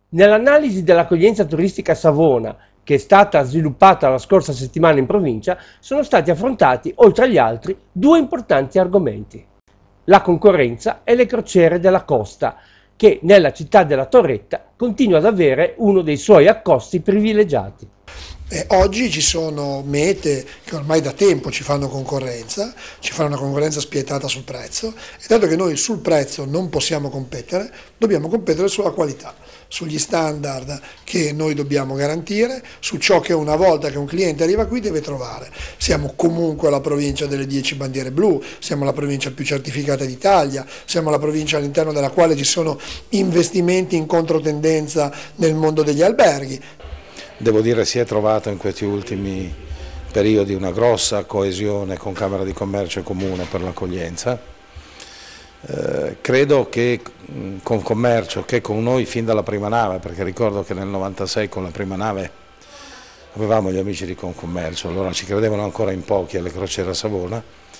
Nell'analisi dell'accoglienza turistica a Savona, che è stata sviluppata la scorsa settimana in provincia, sono stati affrontati, oltre agli altri, due importanti argomenti: la concorrenza e le crociere della costa, che nella città della Torretta continua ad avere uno dei suoi accosti privilegiati. Oggi ci sono mete che ormai da tempo ci fanno una concorrenza spietata sul prezzo, e dato che noi sul prezzo non possiamo competere, dobbiamo competere sulla qualità, sugli standard che noi dobbiamo garantire, su ciò che una volta che un cliente arriva qui deve trovare. Siamo comunque la provincia delle 10 bandiere blu, siamo la provincia più certificata d'Italia, siamo la provincia all'interno della quale ci sono investimenti in controtendenza nel mondo degli alberghi. Devo dire si è trovato in questi ultimi periodi una grossa coesione con Camera di Commercio e Comune per l'accoglienza. Credo che con Commercio, che con noi fin dalla prima nave, perché ricordo che nel 96 con la prima nave avevamo gli amici di Confcommercio, allora ci credevano ancora in pochi alle crociere a Savona,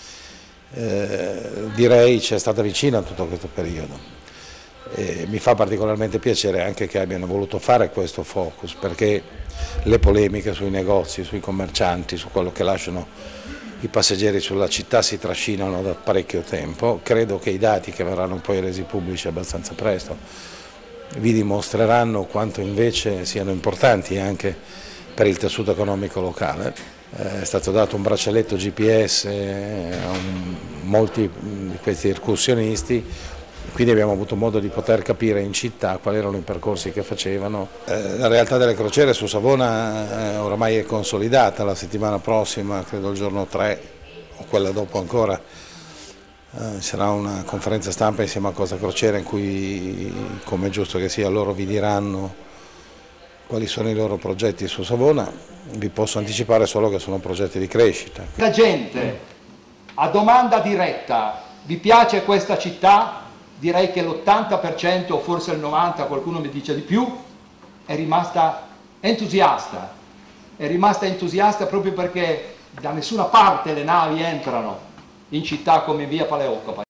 direi ci è stata vicina tutto questo periodo. Mi fa particolarmente piacere anche che abbiano voluto fare questo focus, perché le polemiche sui negozi, sui commercianti, su quello che lasciano i passeggeri sulla città si trascinano da parecchio tempo. Credo che i dati che verranno poi resi pubblici abbastanza presto vi dimostreranno quanto invece siano importanti anche per il tessuto economico locale. È stato dato un braccialetto GPS a molti di questi escursionisti, quindi abbiamo avuto modo di poter capire in città quali erano i percorsi che facevano. La realtà delle crociere su Savona oramai è consolidata. La settimana prossima, credo il giorno 3 o quella dopo ancora, sarà una conferenza stampa insieme a Costa Crociere in cui, come è giusto che sia, loro vi diranno quali sono i loro progetti su Savona. Vi posso anticipare solo che sono progetti di crescita. La gente, a domanda diretta, vi piace questa città? Direi che l'80% o forse il 90%, qualcuno mi dice di più, è rimasta entusiasta. È rimasta entusiasta proprio perché da nessuna parte le navi entrano in città come via Paleoccopa.